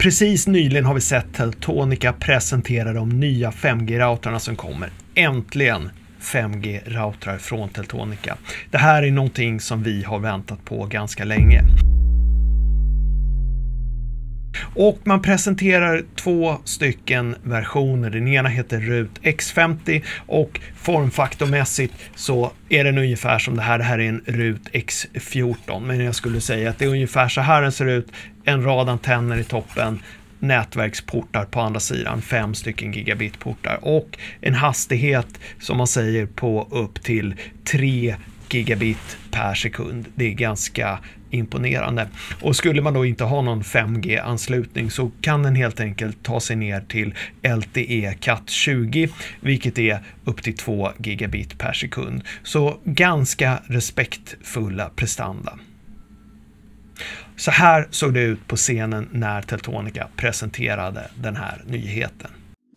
Precis nyligen har vi sett Teltonika presentera de nya 5G-routrarna som kommer. Äntligen 5G-routrar från Teltonika. Det här är någonting som vi har väntat på ganska länge. Och man presenterar två stycken versioner. Den ena heter RUT X50 och formfaktormässigt så är den ungefär som det här. Det här är en RUT X14. Men jag skulle säga att det är ungefär så här den ser ut. En rad antenner i toppen, nätverksportar på andra sidan, 5 stycken gigabitportar och en hastighet som man säger på upp till 3 gigabit per sekund. Det är ganska imponerande. Och skulle man då inte ha någon 5G-anslutning så kan den helt enkelt ta sig ner till LTE Cat 20, vilket är upp till 2 gigabit per sekund. Så ganska respektfulla prestanda. Så här såg det ut på scenen när Teltonika presenterade den här nyheten.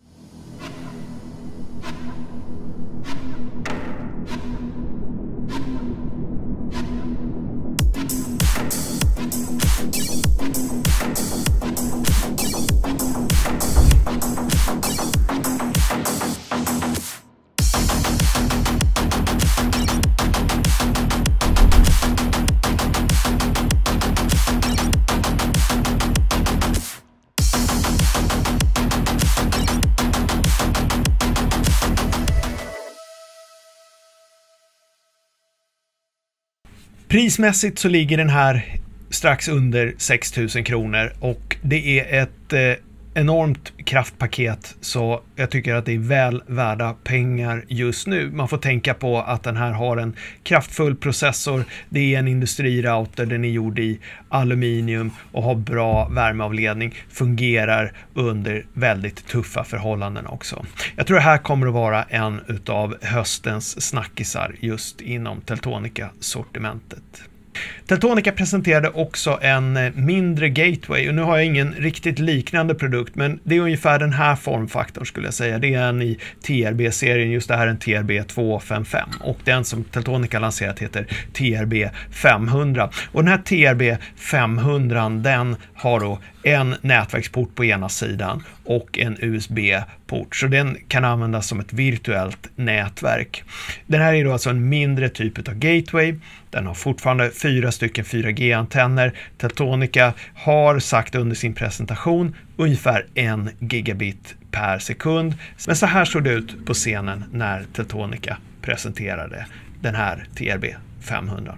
Prismässigt så ligger den här strax under 6 000 kronor och det är ett enormt kraftpaket, så jag tycker att det är väl värda pengar just nu. Man får tänka på att den här har en kraftfull processor, det är en industrirouter, den är gjord i aluminium och har bra värmeavledning, fungerar under väldigt tuffa förhållanden också. Jag tror det här kommer att vara en utav höstens snackisar just inom Teltonika-sortimentet. Teltonika presenterade också en mindre gateway och nu har jag ingen riktigt liknande produkt, men det är ungefär den här formfaktorn skulle jag säga. Det är en i TRB-serien, just det här är en TRB 255 och den som Teltonika lanserat heter TRB 500 och den här TRB 500 den har då en nätverksport på ena sidan och en USB-port, så den kan användas som ett virtuellt nätverk. Den här är då alltså en mindre typ av gateway. Den har fortfarande 4 stycken 4G-antenner. Teltonika har sagt under sin presentation ungefär 1 gigabit per sekund. Men så här såg det ut på scenen när Teltonika presenterade den här TRB 500.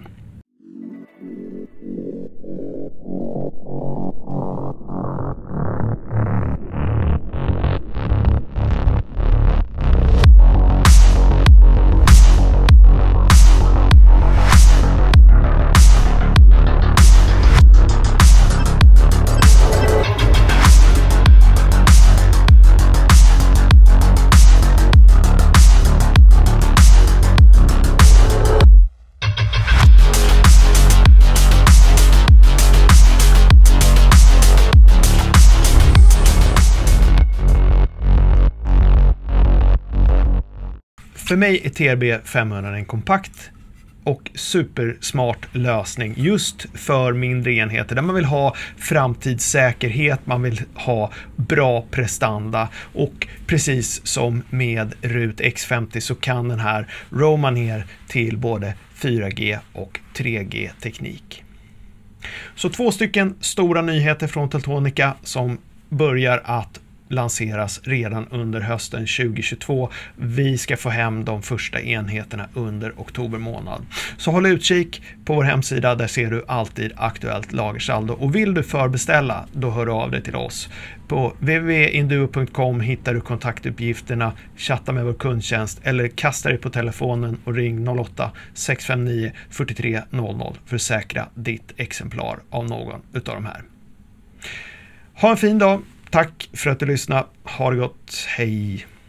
För mig är TRB 500 en kompakt och supersmart lösning just för mindre enheter där man vill ha framtidssäkerhet, man vill ha bra prestanda och precis som med RUT X50 så kan den här roama ner till både 4G och 3G teknik. Så 2 stycken stora nyheter från Teltonika som börjar att lanseras redan under hösten 2022. Vi ska få hem de första enheterna under oktober månad. Så håll utkik på vår hemsida, där ser du alltid aktuellt lagersaldo. Och vill du förbeställa, då hör du av dig till oss. På www.induo.com hittar du kontaktuppgifterna, chatta med vår kundtjänst eller kasta dig på telefonen och ring 08-659 43 00 för att säkra ditt exemplar av någon utav de här. Ha en fin dag. Tack för att du lyssnade. Ha det gott. Hej!